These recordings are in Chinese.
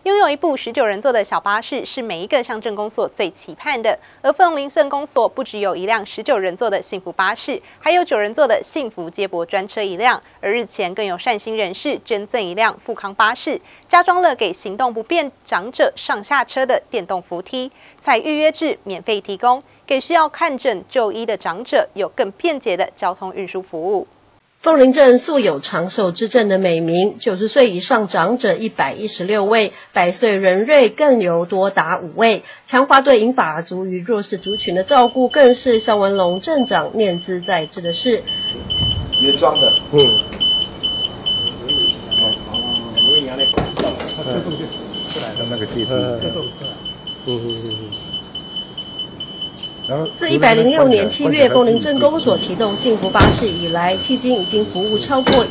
拥有一部19人座的小巴士是每一个乡镇公所最期盼的。而凤林镇公所不只有一辆19人座的幸福巴士，还有9人座的幸福接驳专车一辆。而日前更有善心人士捐赠一辆富康巴士，加装了给行动不便长者上下车的电动扶梯，采预约制免费提供，给需要看诊就医的长者有更便捷的交通运输服务。 凤林镇素有长寿之镇的美名，90岁以上长者116位，100岁人瑞更有多达5位。强化对银发族与弱势族群的照顾，更是肖文龙镇长念兹在兹的事。 原装的，那个阶梯， 自106年7月凤林镇公所启动幸福巴士以来，迄今已经服务超过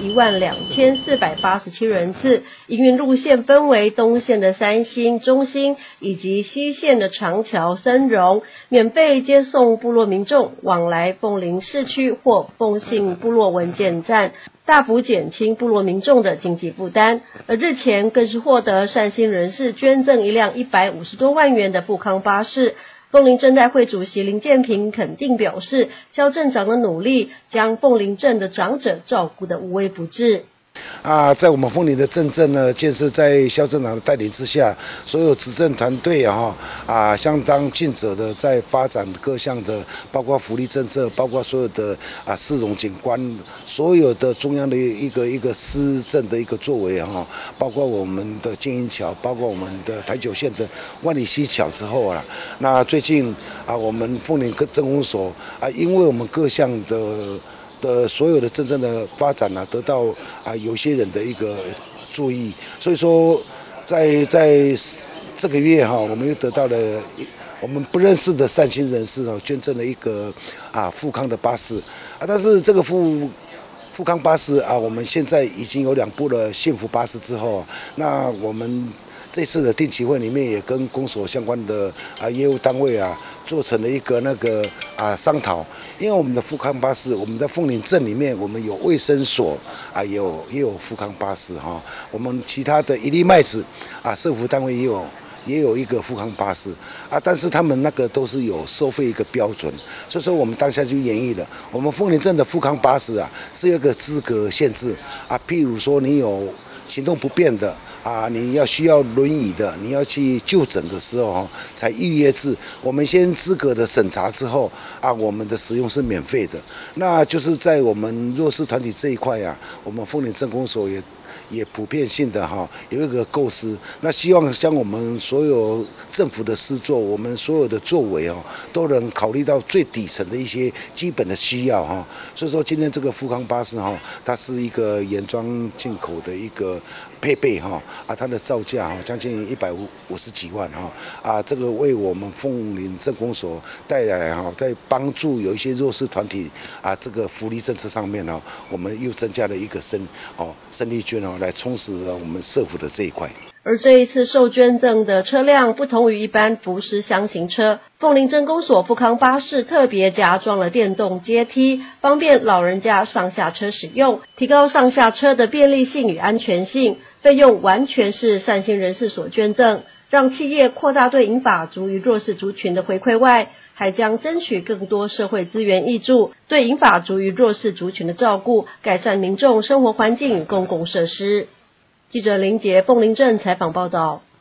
12487人次。营运路线分为东线的三星、中兴以及西线的长桥、森荣，免费接送部落民众往来凤林市区或凤信部落文件站，大幅减轻部落民众的经济负担。而日前更是获得善心人士捐赠一辆150多万元的富康巴士。凤林镇代会主席林建平肯定表示，肖镇长的努力将凤林镇的长者照顾得无微不至。 在我们凤林的镇呢，建设在肖镇长的带领之下，所有执政团队相当尽责的在发展各项的，包括福利政策，包括所有的市容景观，所有的中央的一个施政的一个作为包括我们的金银桥，包括我们的台九线的万里溪桥之后那最近我们凤林镇公所因为我们各项的所有的真正的发展得到有些人的一个注意，所以说在这个月我们又得到了我们不认识的善心人士捐赠了一个富康的巴士但是这个富康巴士我们现在已经有2部的幸福巴士之后那我们这次的定期会里面也跟公所相关的业务单位做成了一个商讨，因为我们的富康巴士，我们在凤林镇里面，我们有卫生所也有富康巴士我们其他的一粒麦子社福单位也有一个富康巴士但是他们那个都是有收费一个标准，所以说我们当下就研议了，我们凤林镇的富康巴士是有一个资格限制譬如说你有行动不便的你需要轮椅的，你要去就诊的时候才预约制。我们先资格的审查之后我们的使用是免费的。那就是在我们弱势团体这一块我们凤林镇公所也普遍性的有一个构思，那希望像我们所有政府的施作，我们所有的作为都能考虑到最底层的一些基本的需要所以说今天这个富康巴士它是一个原装进口的一个配备它的造价将近150几万这个为我们凤林镇公所带来在帮助有一些弱势团体这个福利政策上面我们又增加了一个生力军来充实了我们社福的这一块。 而这一次受捐赠的车辆不同于一般福斯箱型车，凤林镇公所富康巴士特别加装了电动阶梯，方便老人家上下车使用，提高上下车的便利性与安全性。费用完全是善心人士所捐赠，让企业扩大对银发族与弱势族群的回馈外，还将争取更多社会资源挹注，对银发族与弱势族群的照顾，改善民众生活环境与公共设施。记者林杰凤林镇采访报道。